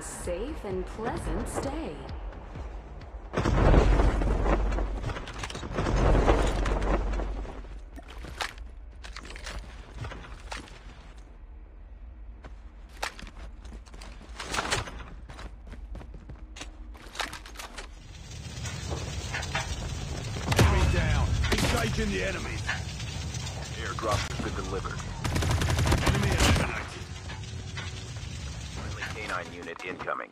safe and pleasant stay. Enemy down. Engaging the enemy. Airdrop has been delivered. Enemy eliminated. Friendly canine unit incoming.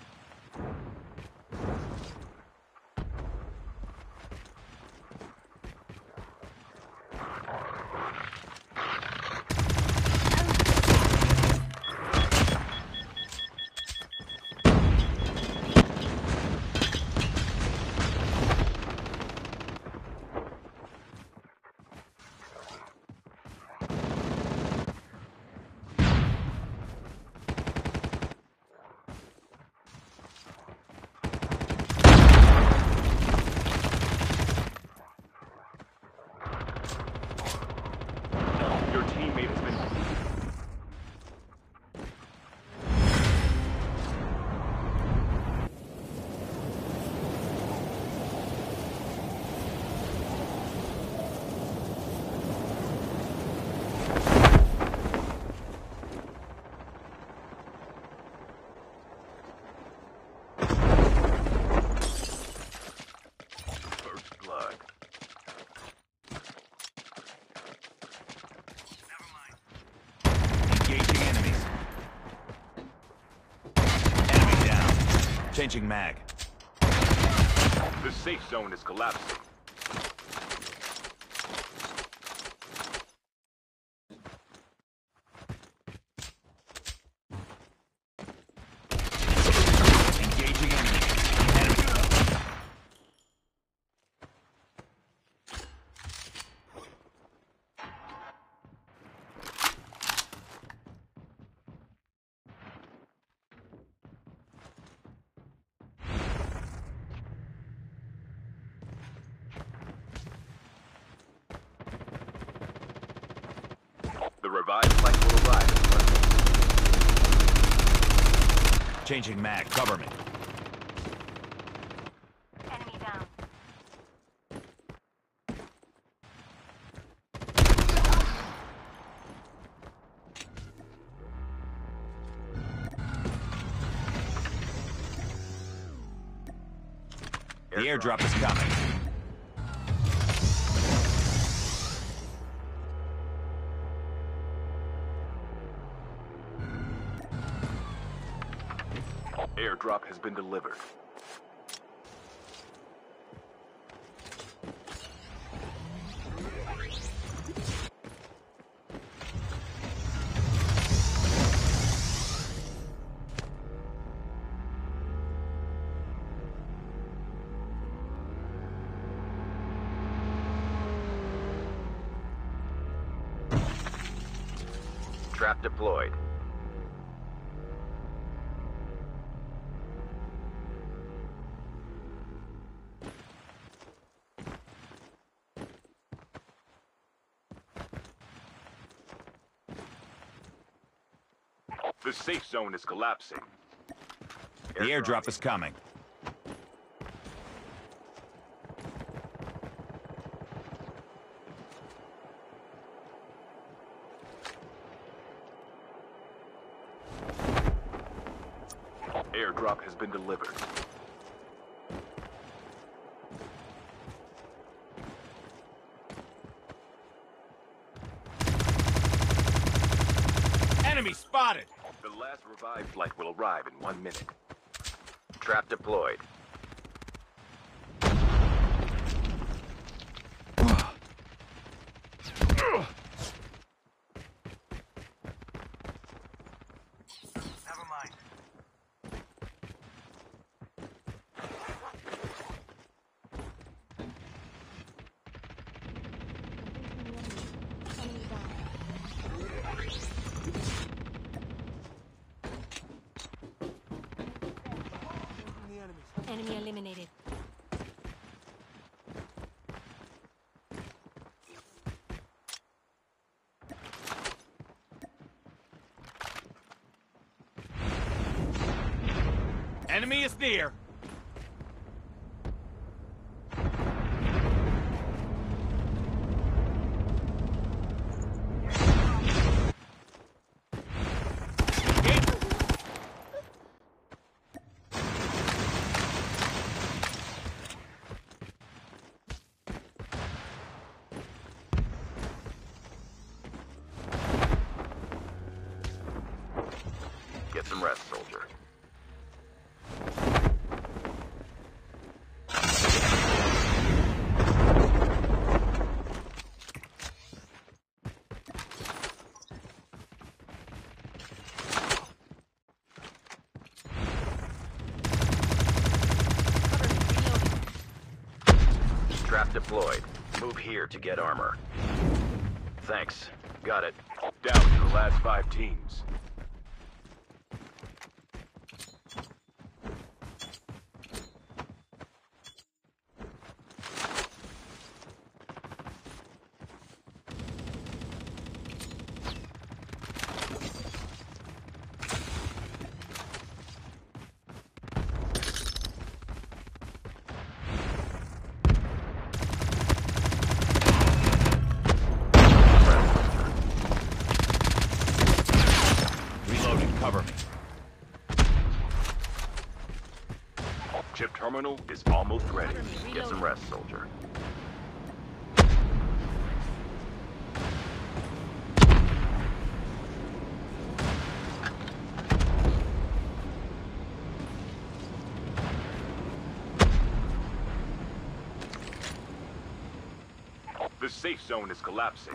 Your teammate has been... First blood. Engaging enemies. Enemy down. Changing mag. The safe zone is collapsing. Engaging enemy. The revived flight will arrive in 1 minute. Changing mag. Cover me. Enemy down. The airdrop is coming. Airdrop has been delivered. Trap deployed. The safe zone is collapsing. The airdrop is coming. Airdrop has been delivered. Enemy spotted. The last revived flight will arrive in 1 minute. Trap deployed. Never mind. Enemy eliminated. Enemy is near. Get some rest, soldier. Trap deployed. Move here to get armor. Thanks. Got it. Down to the last 5 teams. Reloading, cover me. Chip terminal is almost ready. Get some rest, soldier. The safe zone is collapsing.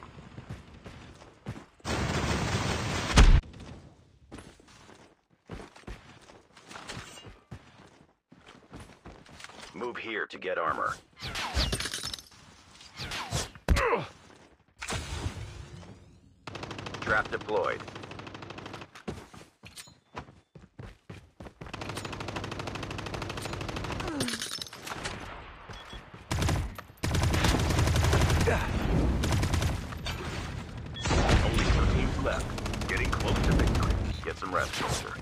Move here to get armor. Trap deployed. Only 2 teams left. Getting close to victory. Get some rest, soldier.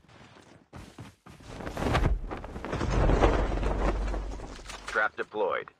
Trap deployed.